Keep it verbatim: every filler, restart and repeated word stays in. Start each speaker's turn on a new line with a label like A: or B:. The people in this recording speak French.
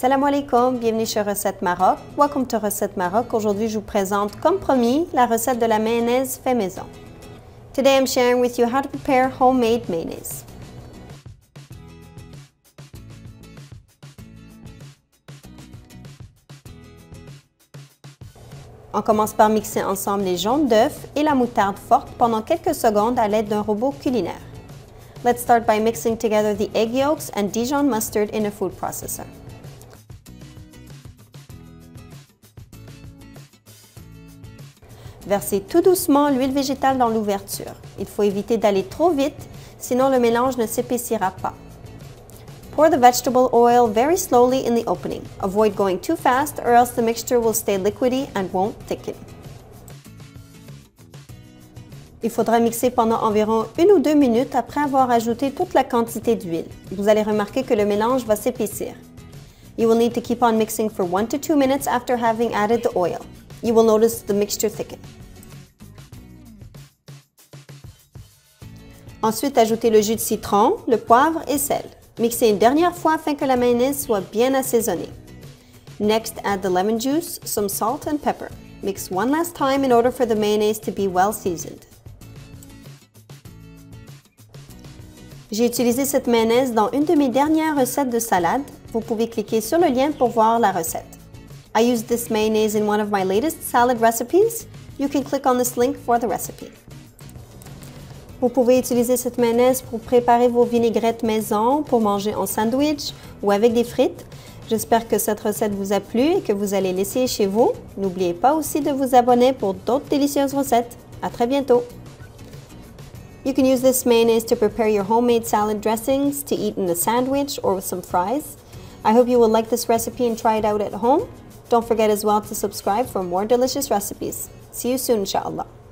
A: Assalamu alaikum, bienvenue chez Recette Maroc. Welcome to Recette Maroc. Aujourd'hui, je vous présente, comme promis, la recette de la mayonnaise fait maison. Today, I'm sharing with you how to prepare homemade mayonnaise. On commence par mixer ensemble les jaunes d'œufs et la moutarde forte pendant quelques secondes à l'aide d'un robot culinaire. Let's start by mixing together the egg yolks and Dijon mustard in a food processor. Versez tout doucement l'huile végétale dans l'ouverture. Il faut éviter d'aller trop vite, sinon le mélange ne s'épaissira pas. Pour the vegetable oil very slowly in the opening. Avoid going too fast or else the mixture will stay liquidy and won't thicken. Il faudra mixer pendant environ une ou deux minutes après avoir ajouté toute la quantité d'huile. Vous allez remarquer que le mélange va s'épaissir. You will need to keep on mixing for one to two minutes after having added the oil. You will notice the mixture thicken. Ensuite, ajoutez le jus de citron, le poivre et sel. Mixez une dernière fois afin que la mayonnaise soit bien assaisonnée. Next, add the lemon juice, some salt and pepper. Mix one last time in order for the mayonnaise to be well seasoned. J'ai utilisé cette mayonnaise dans une de mes dernières recettes de salade. Vous pouvez cliquer sur le lien pour voir la recette. I used this mayonnaise in one of my latest salad recipes. You can click on this link for the recipe. Vous pouvez utiliser cette mayonnaise pour préparer vos vinaigrettes maison, pour manger en sandwich ou avec des frites. J'espère que cette recette vous a plu et que vous allez l'essayer chez vous. N'oubliez pas aussi de vous abonner pour d'autres délicieuses recettes. À très bientôt! You can use this mayonnaise to prepare your homemade salad dressings, to eat in a sandwich or with some fries. I hope you will like this recipe and try it out at home. Don't forget as well to subscribe for more delicious recipes. See you soon, inshallah.